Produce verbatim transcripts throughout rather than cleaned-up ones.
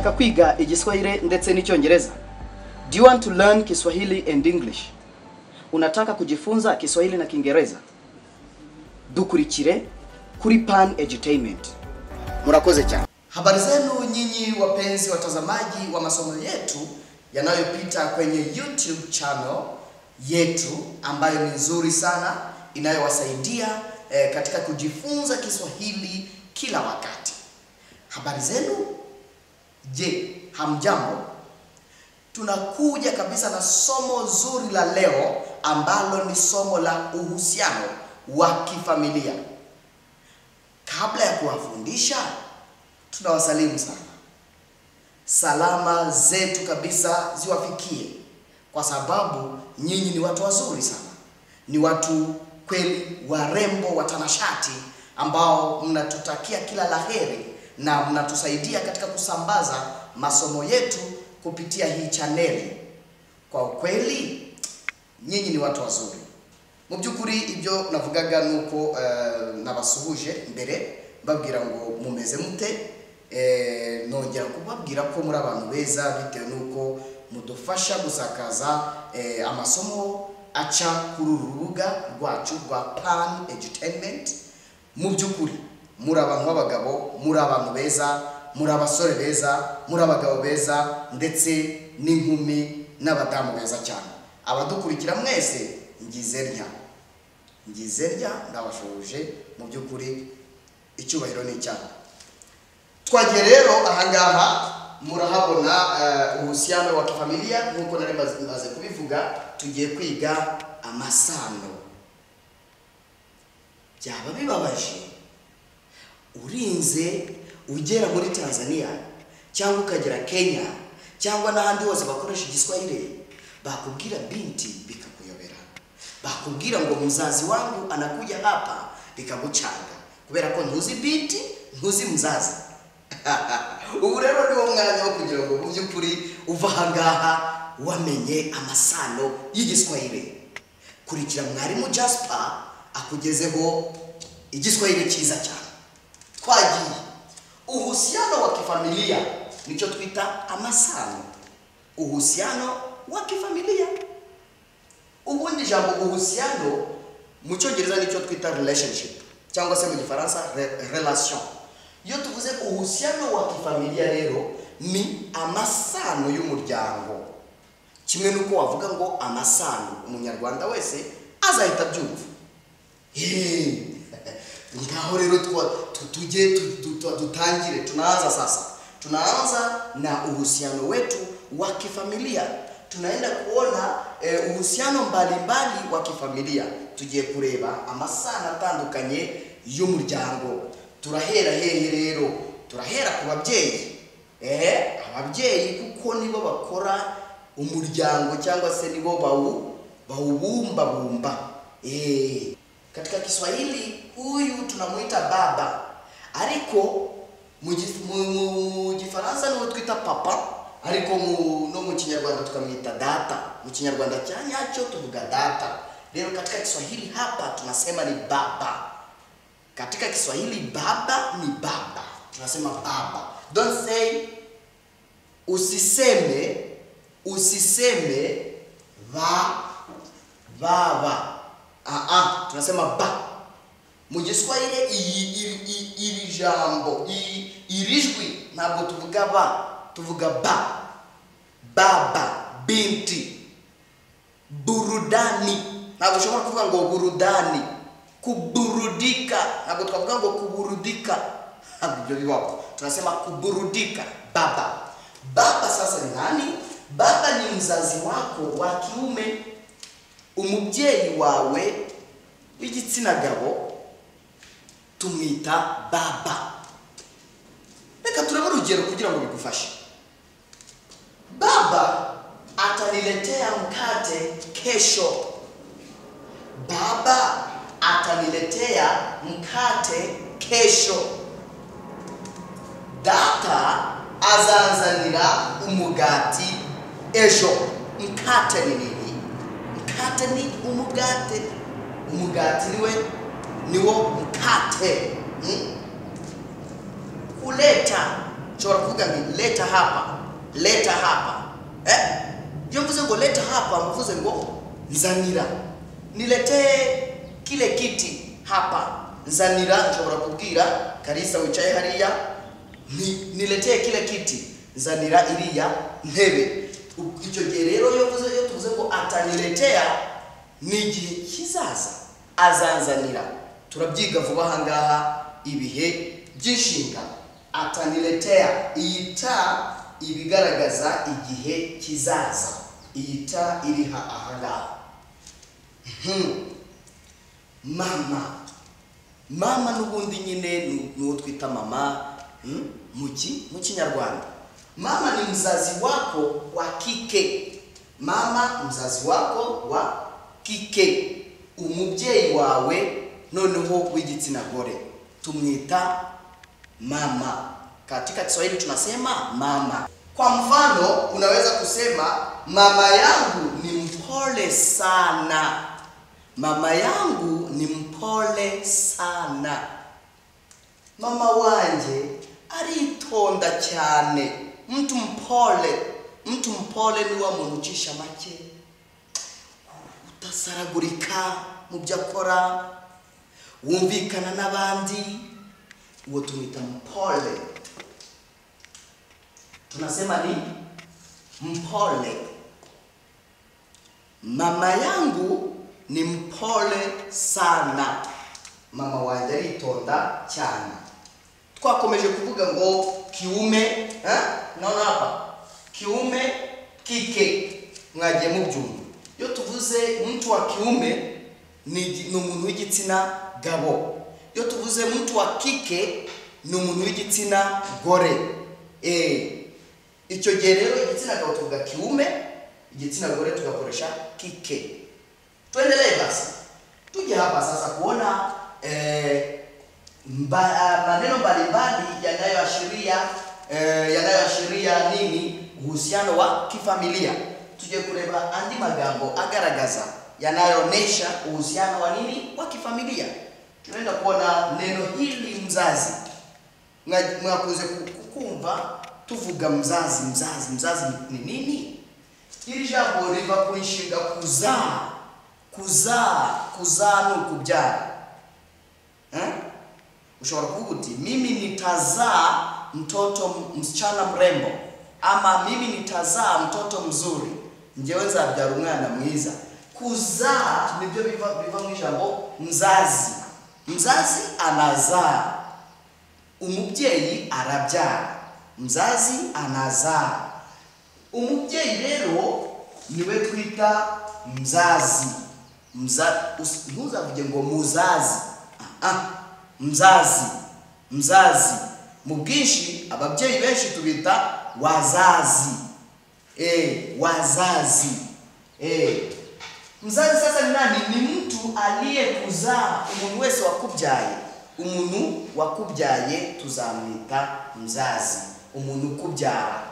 Urashaka kwiga Igiswahili ndetse n'Icyongereza? Do you want to learn Kiswahili and English? Unataka kujifunza Kiswahili na Kiingereza? Dukurikire kuri Pan Edutainment. Murakoze cyane. Habari zenu nyinyi wapenzi watazamaji wa masomo yetu yanayopita kwenye YouTube channel yetu ambayo ni nzuri sana, inayowasaidia eh, katika kujifunza Kiswahili kila wakati. Habari zenu? Je, hamjambo? Tunakuja kabisa na somo zuri la leo ambalo ni somo la uhusiano wa kifamilia. Kabla ya kuwafundisha, tunawasalimu sana. Salama zetu kabisa ziwafikie, kwa sababu nyinyi ni watu wazuri sana. Ni watu kweli warembo watanashati ambao mnatutakia kila laheri na mnatusaidia katika kusambaza masomo yetu kupitia hii chaneli. Kwa ukweli nyinyi ni watu wazuri. Mu byukuri ibyo navugaga nuko uh, nabasuhuje mbere mbabwira ngo mumeze mute, eh nongera kubabwira ko muri abantu beza bitewe nuko mudufasha gusakaza eh, amasomo aca kuri urubuga rwacu rwa Pan Edutainment. Mu byukuri muri abantu b'abagabo, muri abantu beza, muri abasore beza, muri abagabo beza ndetse n'inkumi n'abadamu beza cyane. Abadukurikira mwese ngizerya ngizerya ndabashuje, mu byukuri icyubahiro ni cyane. Twagiye rero ahangaha murahabona uh, uhusiano wa kifamilia nkuko nari maze kubivuga. Tugiye kwiga amasano. Byaba bibabaje urinze ugera muri Tanzania cyangwa ukagera Kenya cyangwa n'ahandi hose bakoresha Igiswahili, bakubwira binti bikakuyobera, bakubwira ngo mzazi wangu anakuja hapa, bikaguchanga kubera ko ntuzi binti ntuzi mzazi. Ubu rero ni wo mwanya wo kugira ngo mu by'ukuri uva hangaha wamenye amasano y'Igiswahili. Kurikira mwarimu Jasper akugezeho Igiswahili cyiza cyane. Twagiye uhusiano wa kifamilia, nicho twita amasano. Uhusiano wa kifamilia. Ubundi jambo uhusiano mu Cyongereza nicho twita relationship cyangwa se mu Gifaransa re, relation. Iyo tuvuze uhusiano wa kifamilia rero ni amasano y'umuryango. Kimwe nuko wavuga ngo amasano, umunyarwanda wese azahita byumva. Eh ngaho rero tuje tutangire, tunaanza sasa. Tunaanza na uhusiano wetu wa kifamilia. Tunaenda kuona eh, uhusiano mbalimbali wa kifamilia. Tugiye kureba amasano atandukanye y'umuryango. Turahera hehe rero? Turahera ku babyeyi. Eh ababyeyi kuko nibo bakora umuryango cyangwa se nibo bawu bawubumba bumba. Eh katika Kiswahili huyu tunamuita baba, ariko mu Gifaransa niwo twita papa, ariko mu no mu Kinyarwanda tukamwita data. Mu Kinyarwanda cyanyacho tuvuga data. Leo katika Kiswahili hapa tunasema ni baba. Katika Kiswahili baba ni baba, tunasema baba. Don't say, usiseme usiseme va baba. Ah ah, tunasema ba. Mu Giswahili iri jambo irijwi ntabwo tuvuga ba, tuvuga ba. Baba, binti. Burudani, ntabwo ushobora kuvuga ngo burudani. Kuburudika, ntabwo twavuga ngo kuburudika. Ntabwo bibaho. Tunasema kuburudika, baba. Baba sasa ni nani? Baba ni mzazi wako wa kiume, umubyeyi wawe w'igitsina gabo tumwita baba. Reka turebe urugero kugira ngo bigufashe. Baba ataniletea mkate kesho. Baba ataniletea mkate kesho. Data azanzanira umugati ejo. Mkate ni nini? Mkate ni umugate. Umugati niwe niwo mkate. Hmm? Kuleta ushobora kuvuga ngo leta hapa, leta hapa. Eh? Iyo mvuze ngo leta hapa, mvuze ngo nzanira. Niletee kile kiti hapa. Nzanira nshobora kubwira Kalisa wicaye hariya, ni niletee kile kiti. Nzanira iriya ntebe. Icyo gihe rero iyo mvuze iyo tuvuze ngo ataniletea, ni igihe kizaza azanzanira. Turabyiga vuba aha ngaha ibihe by'inshinga. Ataniletea, iyita ibigaragaza igihe kizaza. Iyita iri aha ngaha. Hmm. Mama. Mama nubundi nyine nuwo twita mama, hmm? Muki mu Kinyarwanda. Mama ni mzazi wako wa kike. Mama mzazi wako wa kike. Umubyeyi wawe noneho w'igitsina gore tumwita mama. Katika Kiswahili tunasema mama. Kwa mfano unaweza kusema mama yangu ni mpole sana. Mama yangu ni mpole sana. Mama wanje aritonda cyane. Mtu mpole, mtu mpole ni wa muntu ucisha make, utasaragurika mu byo akora, wumvikana n'abandi, uwo tumwita mpole. Tunasema ni mpole. Mama yangu ni mpole sana. Mama wanjye aritonda cyane. Twakomeje kuvuga ngo kiume, eh? Naona hapa kiume, kike, mwagiye mubyumva. Iyo tuvuze mtu wa kiume ni umuntu w'igitsina gabo. Iyo tuvuze mtu wa kike ni umuntu w'igitsina gore. Eh, icyo gihe rero igitsina gabo tuvuga kiume, igitsina gore tugakoresha kike. Tuendelee basi. Tuje hapa sasa kuona eh Mba, maneno mbalimbali yanayoashiria eh, yanayoashiria nini uhusiano wa kifamilia. Tuje kureba andi magambo agaragaza yanayoonyesha uhusiano wa nini wa kifamilia. Tunaenda kuona neno hili mzazi. Mwakuze kukumva tuvuga mzazi mzazi mzazi ni nini? Hili jambo riva kuishinga kuzaa. Kuzaa, kuzaa no kubyara. Eh? Ushobora kuvuga uti mimi nitazaa mtoto msichana mrembo, ama mimi nitazaa mtoto mzuri, njyewe nzabyara umwana mwiza. Kuzaa nibyo biva biva mu ijambo mzazi. Mzazi anazaa, umubyeyi arabyara. Mzazi anazaa. Umubyeyi rero niwe twita mzazi. Mza ntuzavuge ngo muzazi. Ah ah. Mzazi, mzazi. Mu bwinshi ababyeyi benshi tubita wazazi. Eh, wazazi. Eh. Mzazi sasa ni nani? Ni mtu aliyekuzaa, umuntu wese wakubyaye. Umuntu wakubyaye tuzamwita mzazi. Umuntu ukubyara.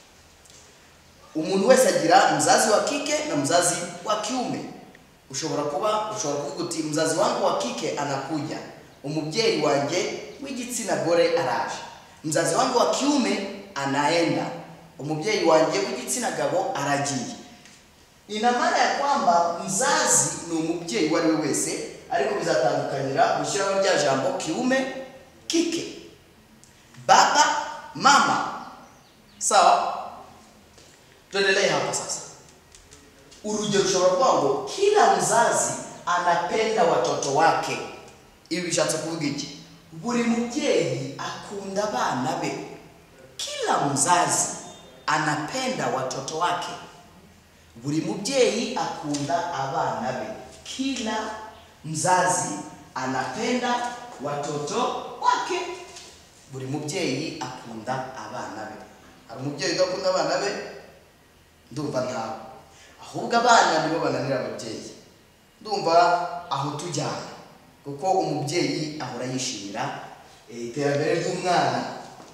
Umuntu wese agira mzazi wa kike na mzazi wa kiume. Ushobora kuba ushobora kuvuga uti mzazi wangu wa kike anakuja. Umubyeyi wanje w'igitsina gore araje. Mzazi wangu wa kiume anaenda. Umubyeyi wanje w'igitsina gabo aragiye. Ina maana ya kwamba mzazi ni umubyeyi wari we wese, ariko bizatandukanira gushyiraho rya jambo kiume, kike. Baba, mama. Sawa? Tuendelee hapa sasa. Urugero ushobora kuvuga ngo kila mzazi anapenda watoto wake. Ibi bishatse kuvuga iki? Buri mubyeyi akunda abana be. Kila mzazi anapenda watoto wake. Buri mubyeyi akunda abana be. Kila mzazi anapenda watoto wake. Buri mubyeyi akunda abana be. Hari umubyeyi udakunda abana be? Ndumva ntawe. Ahubwo abana nibo bananira ababyeyi. Ndumva aho tujyana. Kuko umubyeyi ahora yishimira iterambere ry'umwana.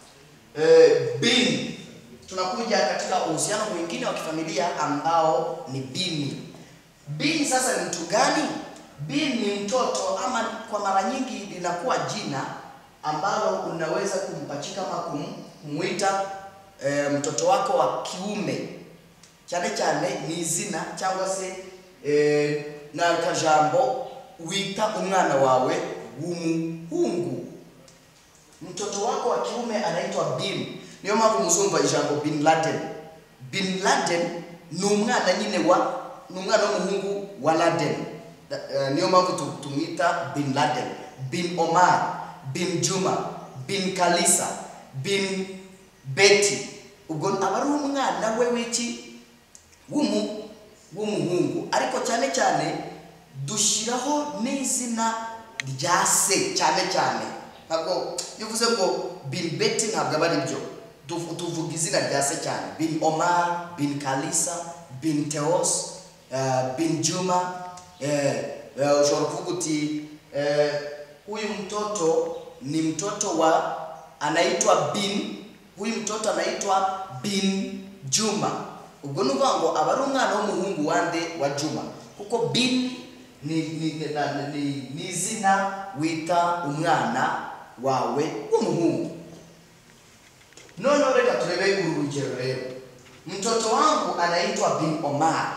Eh, bin. Tunakuja katika uhusiano mwingine wa kifamilia ambao ni bini. Bini sasa ni mtu gani? Bini ni mtoto, ama kwa mara nyingi linakuwa jina ambalo unaweza kumpachika ama kum, kumwita e, mtoto wako wa kiume, cyane cyane ni izina cyangwa se e, na kajambo wita umwana wawe w'umuhungu. Mtoto wako wa kiume anaitwa Bin. Niyo mpamvu muzumva ijambo Bin Laden. Bin Laden ni umwana nyine wa ni umwana w'umuhungu wa Laden. Uh, niyo mpamvu tumwita Bin Laden. Bin Omar, Bin Juma, Bin Kalisa, Bin Betty. Ubwo abari umwana we wiki wumu w'umuhungu. Ariko cyane cyane dushiraho n'izina rya se cyane cyane. Ntabwo yuvuze ngo Bin Betty ntabwo abari byo. Tuvuga izina rya se cyane. Bin Omar, Bin Kalisa, Bin Teos, uh, Bin Juma. Eh, uh, ushobora kuvuga uti eh, huyu mtoto ni mtoto wa anaitwa Bin, huyu mtoto anaitwa Bin Juma. Ubwo nuvuga ngo abari umwana w'umuhungu wande wa Juma, kuko Bin ni ni ni ni izina wita umwana wawe w'umuhungu. None reka turebe urugero rero. Mtoto wangu anaitwa Bin Omar.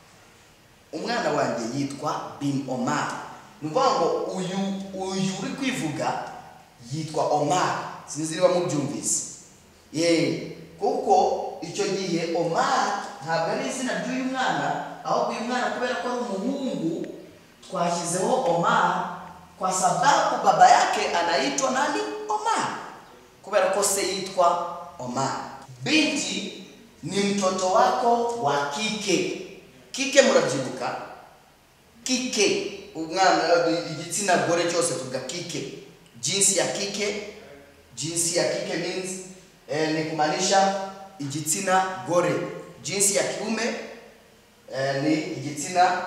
Umwana wanjye yitwa Bin Omar. Nuvuga ngo uyu uyu uri kwivuga yitwa Omar. Sinziriba mu byumvise. Ye, kuko icyo gihe Omar ntabwo ari izina ry'uyu mwana, aho uyu mwana kubera ko ari umuhungu twashyizeho Omar kwa sababu baba yake anaitwa nani? Omar. Kubera ko se yitwa Omar. Binti ni mtoto wako wa kike. Kike murabyibuka? Kike, umwana igitsina gore cyose tuvuga kike. Jinsi ya kike, jinsi ya kike means eh, ni kumaanisha igitsina gore. Jinsi ya kiume eh, ni igitsina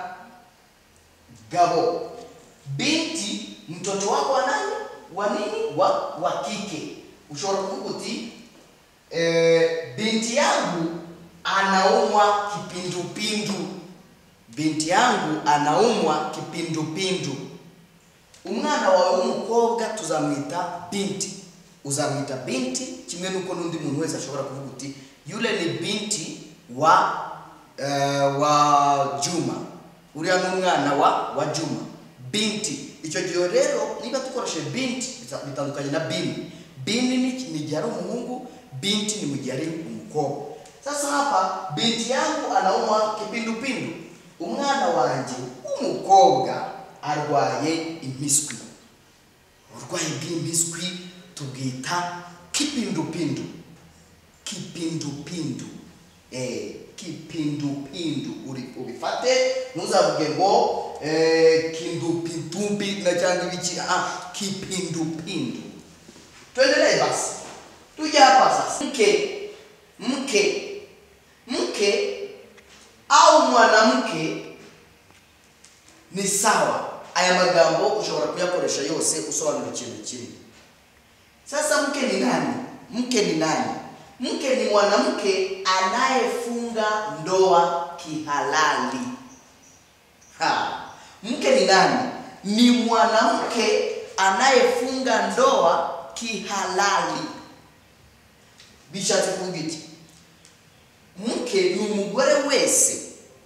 gabo. Binti mtoto wako wa nani? Wa nini? Wa, wa kike. Ushobora kuvuga uti eh, binti yangu anaumwa kipindupindu. Binti yangu anaumwa kipindupindu. Umwana wawe w'umukobwa tuzamwita binti. Uzamwita binti kimwe nuko nundi muntu wese ashobora kuvuga uti yule ni binti wa uh, wa Juma. Uriya ni umwana wa wa Juma. Binti. Icyo gihe rero niba tukoreshe binti bitandukanye na bin. Bin ni ni gihe umuhungu, binti ni mu gihe ari umukobwa. Sasa hapa binti yangu anaumwa kipindupindu. Umwana wanjye umukobwa arwaye impiswi. Urwaye bw'impiswi tubwita kipindupindu. Kipindupindu. Eh, kipindupindu. Uri ubifate muzavuge ngo eh kindupindumbi na cyangwa ibiki. Ah, kipindupindu. Tuendelee basi. Tuje hapa sasa. Mke mke mke au mwanamke ni sawa. Aya magambo ushobora kuyakoresha yose usobanura ikintu kimwe. Sasa mke ni nani? Mke ni nani? Mke ni mwanamke anayefunga ndoa kihalali. Ha. Mke ni nani? Ni mwanamke anayefunga ndoa kihalali. Bishatse kugiti. Mke ni umugore wese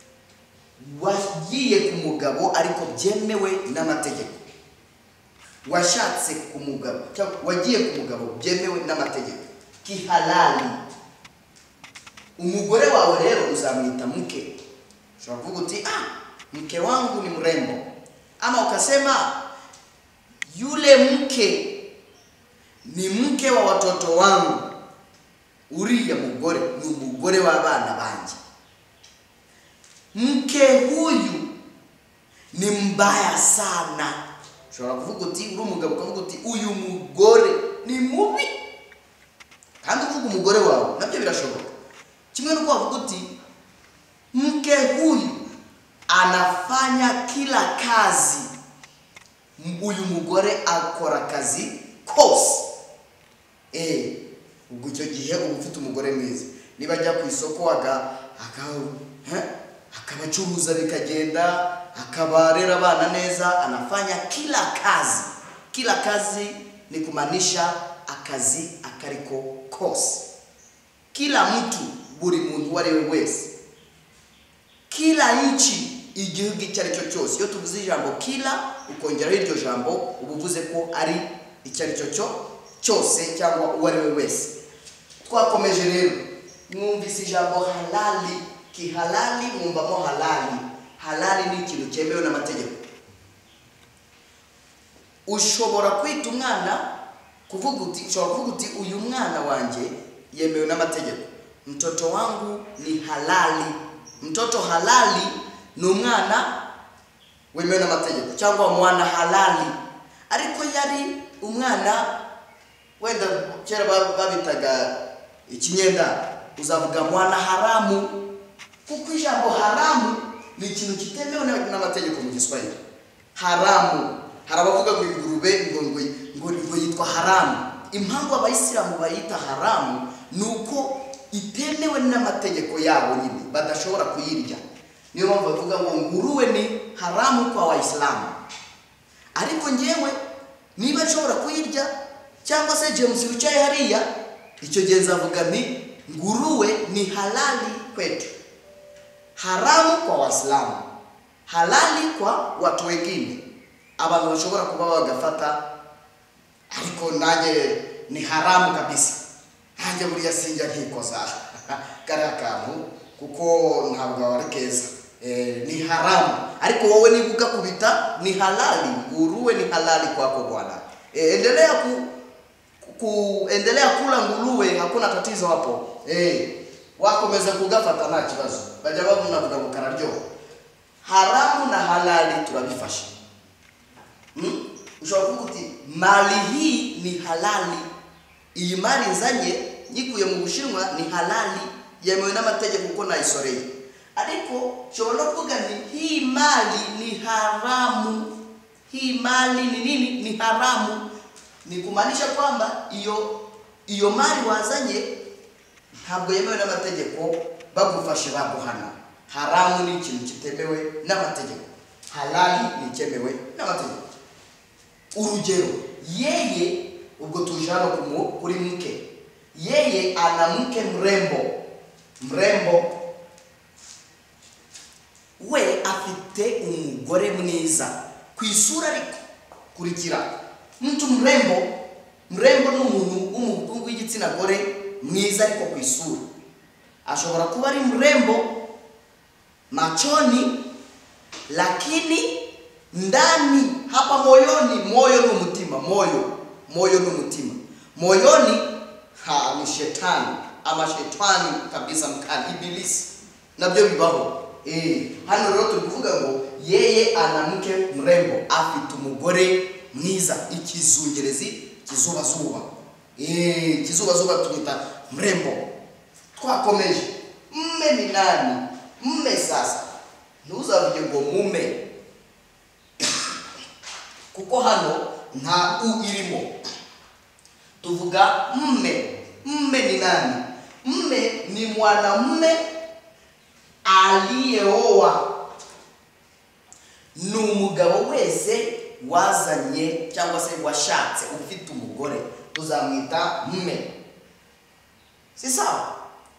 wagiye ku mugabo ariko byemewe n'amategeko. Washatse ku mugabo cyangwa wagiye ku mugabo byemewe n'amategeko kihalali. Umugore wawe rero uzamwita mke. Ushobora kuvuga uti ah, mke wangu ni mrembo. Ama ukasema yule mke ni mke wa watoto wangu. Uriya mugore ni umugore w'abana banje. Mke huyu ni mbaya sana. Ushobora kuvuga uti uri umugabo ukavuga uti uyu mugore ni mubi. Kandi uvuga umugore wawe nabyo birashoboka. Kimwe nuko wavuga uti mke huyu anafanya kila kazi. Uyu mugore akora kazi kose. Eh, ubwo icyo gihe uba ufite umugore mwiza. Niba ajya ku isoko aga akabacuruza bikagenda, akabarera abana neza, anafanya kila kazi. Kila kazi ni kumaanisha akazi akariko kose, kila mtu, buri muntu wari we wese, kila nchi, igihugu icyo ari cyo cyose. Iyo tuvuze ijambo kila ukongeraho iryo jambo ubuvuze ko ari icyo ari cyo cyose cyangwa uwo ari we wese. Twakomeje rero, mwumvise ijambo halali. Kihalali mwumvamo halali. Halali ni ikintu cyemewe n'amategeko. Ushobora kwita umwana kuvuga uti, ushobora kuvuga uti uyu mwana wanje yemewe n'amategeko. Mtoto wangu ni halali. Mtoto halali ni umwana wemewe n'amategeko cyangwa mwana halali. Ariko yari umwana wenda kera babitaga ikinyenda, uzavuga mwana haramu, kuko ijambo haramu ni ikintu kitemewe n'amategeko mu Giswahili. Haramu, harabavuga ngo ingurube ngo ngo ngo yitwa haramu. Impamvu abayisilamu bayita haramu nuko itemewe n'amategeko yabo nyine, badashobora kuyirya. Niyo mpamvu bavuga ngo nguruwe ni haramu kwa Waislamu. Ariko ngewe niba nshobora kuyirya cyangwa se James wicaye hariya, icyo gihe nzavuga ni nguruwe ni halali kwetu. Haramu kwa Waislamu, halali kwa watu wengine, abantu bashobora kuba bagafata, ariko nanjye ni haramu kabisa. Nanjye buriya sinjya nkikoza karakamu kuko ntabwo ari keza. Eh, ni haramu, ariko wowe nibuka kubita ni halali. Nguruwe ni halali kwako bwana. Eh, endelea ku, ku endelea kula nguruwe, hakuna tatizo hapo. Eh, wakomeza kugafata nta kibazo. Bajya babuna vuga ngo kararyo. Haramu na halali turabifasha. Hmm? Ushobora kuvuga uti mali hii ni halali. Iyi mali nzanye nyikuye mu Bushinwa ni halali, yemewe n'amategeko kuko nayisoreye. Ariko ushobora kuvuga ni hii mali ni haramu. Hii mali ni nini? Ni haramu. Ni kumaanisha kwamba iyo iyo mali wazanye ntabwo yemewe n'amategeko, bagufashe baguhana. Haramu ni ikintu kitemewe n'amategeko, halali ni cyemewe n'amategeko. Urugero, yeye, ubwo tujano kuri mke, yeye ana mke mrembo. Mrembo we afite umugore mwiza ku isura. Ariko kurikira, mtu mrembo, mrembo ni umuntu w'umuhungu w'igitsina gore mwiza ariko ku isura. Ashobora kuba ari mrembo machoni, lakini ndani hapa moyoni, moyo ni umutima, moyo, moyo ni umutima. Moyoni ha ni shetani, ama shetani kabisa mkali, ibilisi. Nabyo bibaho. Eh, hano rero tuvuga ngo yeye ana mke mrembo, afite umugore mwiza, ikizungerezi kizuba zuba. Eh, kizuba zuba tumita mrembo. Twakomeje. Mme ni nani? Mme sasa ntuzavuge ngo mume, kuko hano nta u irimo. Tuvuga mme. Mme ni nani? Mme ni mwanamume aliyeoa. Ni umugabo wese wazanye cyangwa se washatse ufite umugore, tuzamwita mme. Si sawa?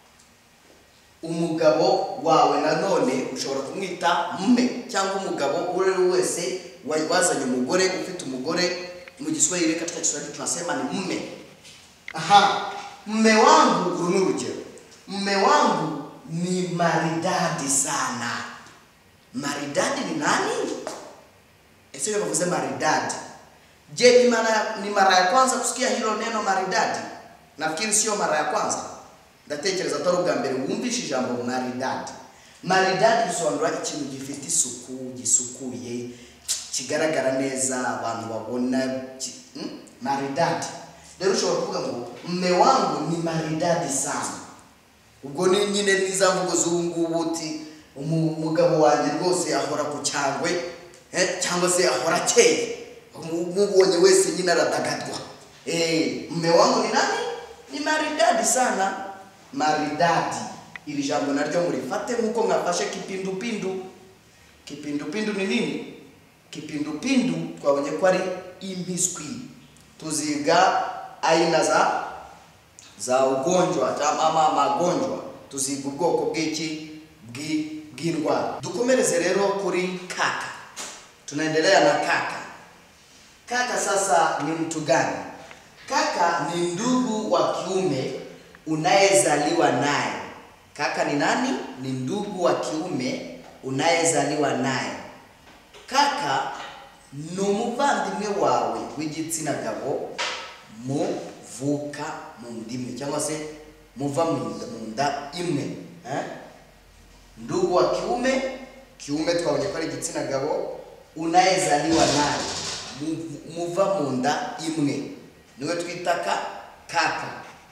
Umugabo wawe nanone ushobora kumwita mme, cyangwa umugabo uri wese wazanye umugore ufite umugore. Mu Giswahili, katika Kiswahili tunasema ni mme. Aha, mme wangu, uru ni urugero. Mme wangu ni maridadi sana. Maridadi ni nani? Ese yo bavuze maridadi. Je, ni mara ni mara ya kwanza kusikia hilo neno maridadi? Nafikiri sio mara ya kwanza. Ndatekereza atari ubwa mbere wumvishe ijambo maridadi. Maridadi bisobanura ikintu gifite isuku, gisukuye, kigaragara neza, abantu babona. Hmm? Maridadi. Rero ushobora kuvuga ngo mme wangu ni maridadi sana. Ubwo ni nyine nizamvugo z'ubungubu uti umugabo wanjye rwose ahora ku cyangwe, eh, cyangwa se ahora akeye, umubonye wese nyine aradagadwa. Eh, mme wangu ni nani? Ni maridadi sana. Maridadi, iri jambo naryo murifate nkuko mwafashe kipindupindu. Kipindupindu ni nini? Kipindupindu twabonye ko ari impiswi. Tuziga aina za za ugonjwa ama magonjwa, tuziga ubwoko bw'iki bw'indwara. Dukomereze rero kuri kaka. Tunaendelea na kaka. Kaka sasa ni mtu gani? Kaka ni ndugu wa kiume unayezaliwa naye. Kaka ni nani? Ni ndugu wa kiume unayezaliwa naye. Kaka ni umuvandimwe wawe w'igitsina gabo muvuka mu ndimwe cyangwa se muva mu nda imwe. Eh? Ndugu wa kiume, kiume twabonye ko ari igitsina gabo, unayezaliwa naye, muva mu nda imwe, niwe twitaka kaka.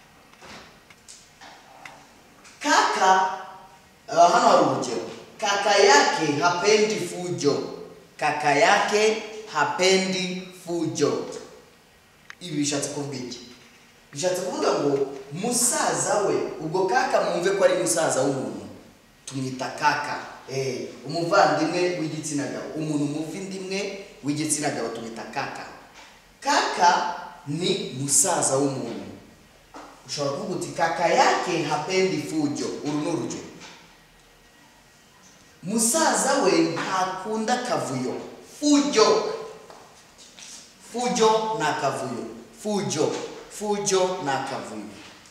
Kaka uh, hano hari urugero. Kaka yake hapendi fujo. Kaka yake hapendi fujo. Ibi bishatse kuvuga iki? Bishatse kuvuga ngo musaza we, ubwo kaka mwumve ko ari musaza w'umuntu, tumwita kaka. Eh, umuvandimwe w'igitsina gabo, umuntu muvindimwe w'igitsina gabo tumwita kaka. Kaka ni musaza w'umuntu. Ushobora kuvuga uti kaka yake hapendi fujo. Uru ni urugero. Musaza we ntakunda kavuyo. Fujo. Fujo na kavuyo. Fujo. Fujo na kavuyo.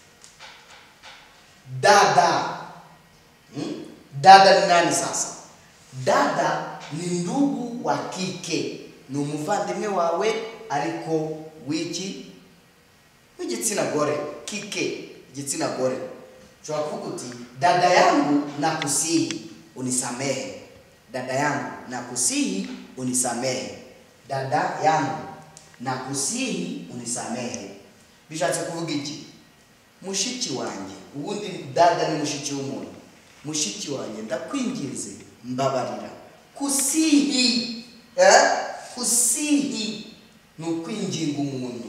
Dada. Hmm? Dada ni nani sasa? Dada ni ndugu wa kike. Ni umuvandimwe wawe ariko wiki w'igitsina gore, kike, igitsina gore. Ushobora kuvuga uti dada yangu nakusihi unisamehe. Dada yangu nakusihi unisamehe. Dada yangu nakusihi unisamehe. Bishatse kuvuga iki? Mushiki wanjye. Ubundi dada ni mushiki w'umuntu. Mushiki wanjye ndakwinginze mbabarira. Kusihi, eh? Kusihi ni ukwinginga umuntu.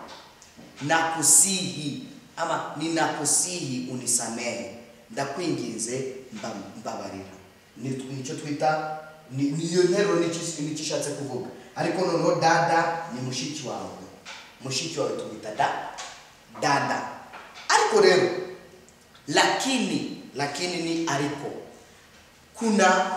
Nakusihi ama ninakusihi unisamehe. Ndakwinginze mbabarira. Nicyo twita niyo ntero nikishatse kuvuga. Ariko noneho dada ni mushiki wawe. Mushiki wawe twita da dada. Ariko rero lakini lakini ni ariko. Kuna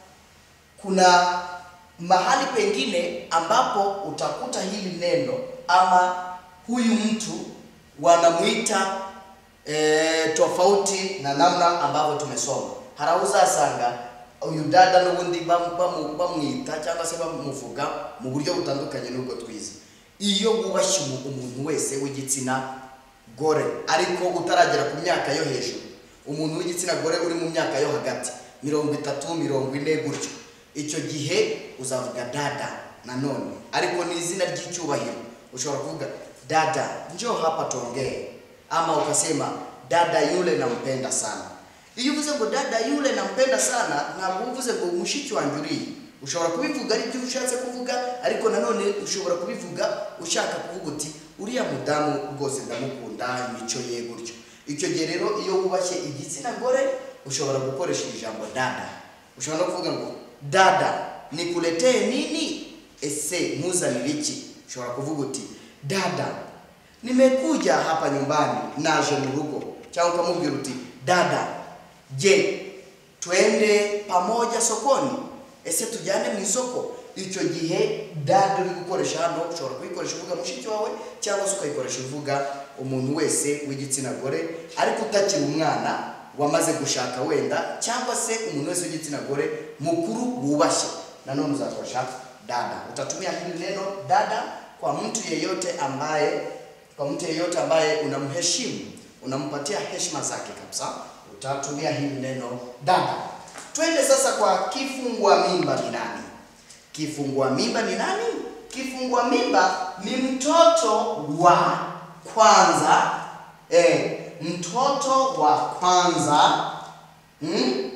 kuna mahali pengine ambapo utakuta hili neno ama huyu mtu wanamuita e, tofauti na namna ambavyo tumesoma. Harauza asanga uyu dada n'ubundi bamwita cyangwa se bamuvuga mu buryo butandukanye n'ubwo twize. Iyo wubashye umuntu wese w'igitsina gore ariko utaragera ku myaka yo hejuru, umuntu w'igitsina gore uri mu myaka yo hagati mirongo itatu mirongo ine gutyo, icyo gihe uzavuga dada nanone, ariko ni izina ry'icyubahiro. Ushobora kuvuga dada njoo hapa tuongee, ama ukasema dada yule nampenda sana. Iyo uvuze ngo dada yule nampenda sana, ntabwo uvuze ngo mushiki wanjye uri. Ushobora kubivuga ari byo ushatse kuvuga, ariko nanone ushobora kubivuga ushaka kuvuga uti uriya mudamu rwose ndamukunda imico ye gutyo. Icyo gihe rero iyo wubashye igitsina gore ushobora gukoresha ijambo dada. Ushobora no kuvuga ngo dada nikuletee nini, ese muzanire iki. Ushobora kuvuga uti dada nimekuja hapa nyumbani naje mu rugo, cyangwa ukamubwira uti dada je twende pamoja sokoni, ese tujyane mu isoko. Icyo gihe dada uri gukoresha hano ushobora kuyikoresha uvuga mushiki wawe, cyangwa se ukayikoresha uvuga umuntu wese w'igitsina gore ariko utakiri umwana wamaze gushaka wenda, cyangwa se umuntu wese w'igitsina gore mukuru wubashye, nanone uzakoresha dada. Utatumia hili neno dada kwa mtu yeyote ambaye kwa mtu yeyote ambaye unamheshimu, unampatia heshima zake kabisa, utatumia hili neno dada. Twende sasa kwa kifungua mimba ni nani? Kifungua mimba ni nani? Kifungua mimba ni mtoto wa kwanza. Eh, mtoto wa kwanza. Hmm?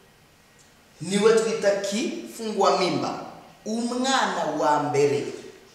Niwe twita kifungua mimba. Umwana wa mbere.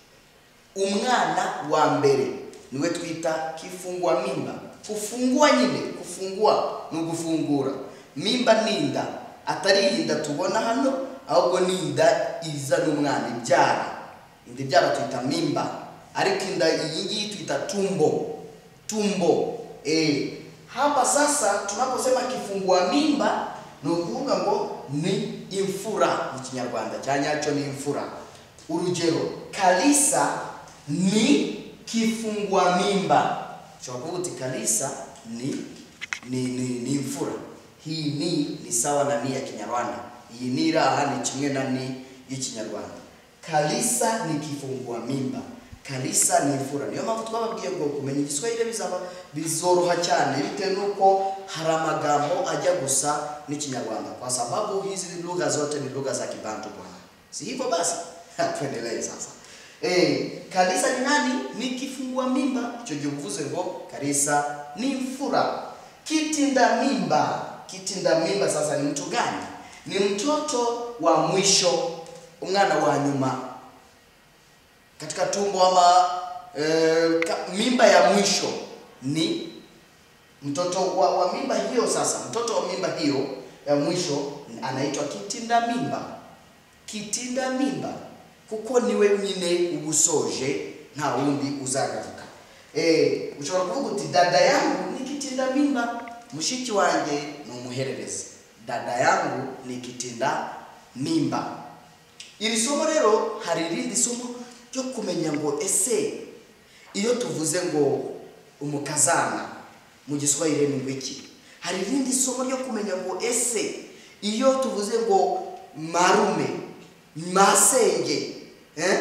Umwana wa mbere niwe twita kifungua mimba. Kufungua nyine, kufungua no gufungura. Mimba ninda, atari inda tubona hano, ahubwo ninda iza n'umwana ibyara. Indi byara twita mimba, ariko inda iyi ngiyi twita tumbo. Tumbo. Eh, hapa sasa tunaposema kifungua mimba ni ukuvuga ngo ni imfura mu Kinyarwanda cyanyacho ni imfura. Urugero, Kalisa ni kifungua mimba. Chwakuvuga uti Kalisa ni ni ni, ni imfura. Hii ni ni sawa na ni ya Kinyarwanda. Iyi ni raha ni kimwe na ni y'Ikinyarwanda. Kalisa ni kifungua mimba. Kalisa ni imfura. Niyo mpamvu twababwiye ngo kumenya Igiswahili bizaba bizoroha cyane bitewe nuko hari amagambo ajya gusa n'Ikinyarwanda, kwa sababu hizi lugha zote ni lugha za Kibantu bwana. Si hivyo basi? Tuendelee sasa. Eh, Kalisa ni nani? Ni kifungua mimba. Hicho givuze ngo Kalisa ni imfura. Kitinda mimba. Kitinda mimba sasa ni mtu gani? Ni mtoto wa mwisho, umwana wa nyuma katika tumbo ama e, ka, mimba ya mwisho ni mtoto wa, wa mimba hiyo. Sasa mtoto wa mimba hiyo ya mwisho anaitwa kitinda mimba. Kitinda mimba kuko niwe nyine ubusoje nta wundi uzagaruka. Eh, ushobora kuvuga uti dada yangu ni kitinda mimba, mushiki wanjye ni umuhererezi. Dada yangu ni kitinda mimba. Iri somo rero hari irindi somo ryo kumenya ngo ese iyo tuvuze ngo umukazana mu Giswahili ni ngwiki. Hari irindi somo ryo kumenya ngo ese iyo tuvuze ngo marume, masenge, eh?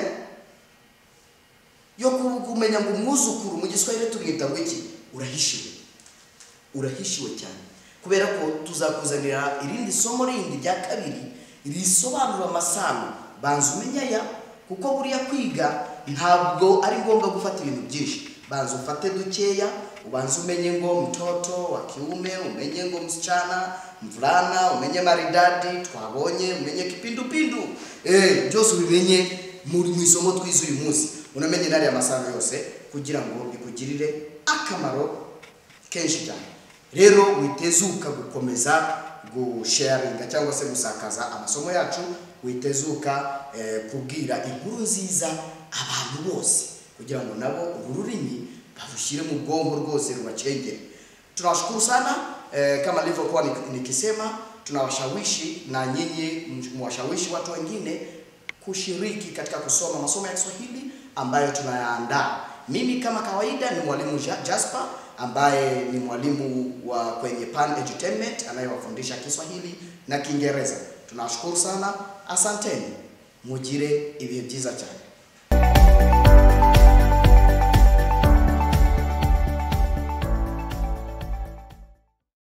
Yo kumenya ngo umwuzukuru mu Giswahili tubwita ngwiki. Urahishiwe. Urahishiwe cyane. Kubera ko tuzakuzanira irindi somo rindi rya kabiri risobanura amasano. Banza umenya ya kuko buriya kwiga ntabwo ari ngombwa gufata ibintu byinshi. Banza ufate dukeya, ubanza umenye ngo mtoto wa kiume, umenye ngo msichana, mvulana, umenye maridadi, twabonye, umenye kipindupindu. Eh, byose ubimenye muri mwisomo twize uyu munsi. Unamenye nari amasano yose kugira ngo bikugirire akamaro kenshi cyane. Rero witezuka gukomeza gusharinga cyangwa se gusakaza amasomo yacu, witezuka eh, kubwira inkuru nziza abantu bose kugira ngo nabo ururimi bavushire mu bwonko rwose rubacengere. Tunawashukuru sana eh, kama nilivyokuwa nikisema, tunawashawishi na nyinyi mwashawishi watu wengine kushiriki katika kusoma masomo ya Kiswahili ambayo tunayaandaa. Mimi kama kawaida ni mwalimu Jasper ambaye ni mwalimu wa kwenye Pan Edutainment anayewafundisha Kiswahili na Kiingereza. Tunashukuru sana, asanteni. Mugire ibihe byiza cyane.